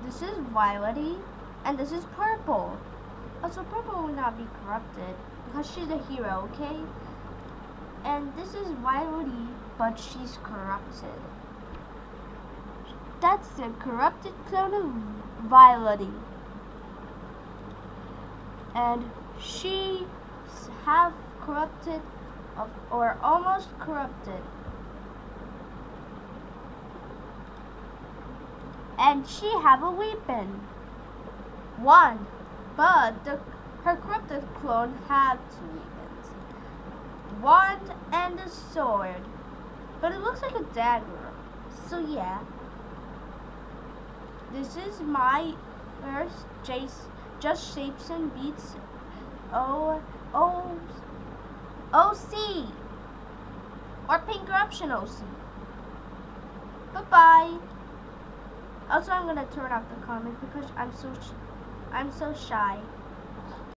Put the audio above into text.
This is Violette, and this is Purple. Also, Purple will not be corrupted because she's a hero, okay? And this is Violette, but she's corrupted. That's the corrupted clone of Violette. And she half corrupted or almost corrupted. And she have a weapon. One. But her corrupted clone have two weapons. Wand and a sword. But it looks like a dagger. So yeah. This is my first Just Shapes and Beats OC. Or Pink Corruption OC. Bye-bye. Also, I'm gonna turn off the comments because I'm so shy.